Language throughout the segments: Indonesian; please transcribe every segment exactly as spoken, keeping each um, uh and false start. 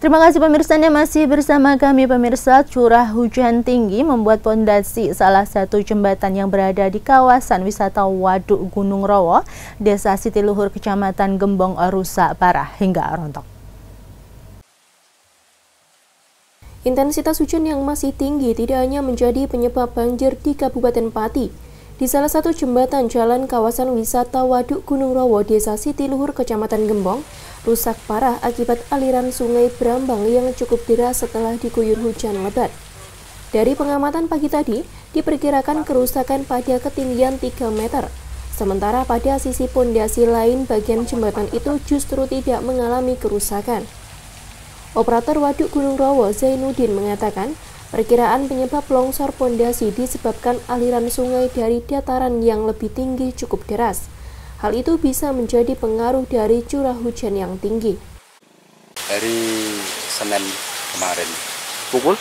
Terima kasih pemirsa Anda masih bersama kami pemirsa. Curah hujan tinggi membuat pondasi salah satu jembatan yang berada di kawasan wisata Waduk Gunung Rowo, Desa Sitiluhur, Kecamatan Gembong rusak parah hingga rontok. Intensitas hujan yang masih tinggi tidak hanya menjadi penyebab banjir di Kabupaten Pati. Di salah satu jembatan jalan kawasan wisata Waduk Gunung Rowo, Desa Sitiluhur, Kecamatan Gembong, rusak parah akibat aliran sungai Brambang yang cukup deras setelah diguyur hujan lebat. Dari pengamatan pagi tadi, diperkirakan kerusakan pada ketinggian tiga meter. Sementara pada sisi pondasi lain bagian jembatan itu justru tidak mengalami kerusakan. Operator Waduk Gunung Rowo, Zainuddin, mengatakan perkiraan penyebab longsor pondasi disebabkan aliran sungai dari dataran yang lebih tinggi cukup deras. Hal itu bisa menjadi pengaruh dari curah hujan yang tinggi. Dari Senin kemarin. Pukul?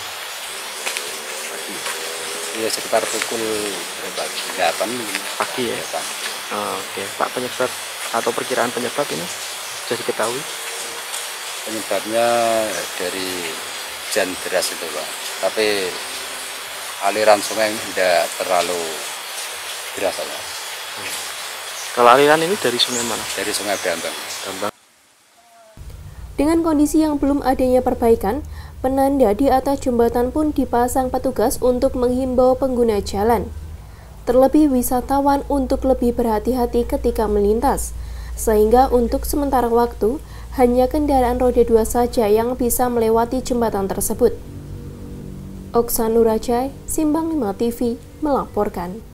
Ya sekitar pukul delapan pagi ya? Oh, oke, okay. Pak, penyebab atau perkiraan penyebab ini sudah diketahui? Penyebabnya dari hujan deras itu Pak. Tapi aliran sungai tidak terlalu deras Pak. Hmm. Kalau aliran ini dari sungai mana? Dari sungai Brambang. Brambang. Dengan kondisi yang belum adanya perbaikan, penanda di atas jembatan pun dipasang petugas untuk menghimbau pengguna jalan. Terlebih wisatawan untuk lebih berhati-hati ketika melintas, sehingga untuk sementara waktu, hanya kendaraan roda dua saja yang bisa melewati jembatan tersebut. Oksan Nurajai, Simbang lima T V, melaporkan.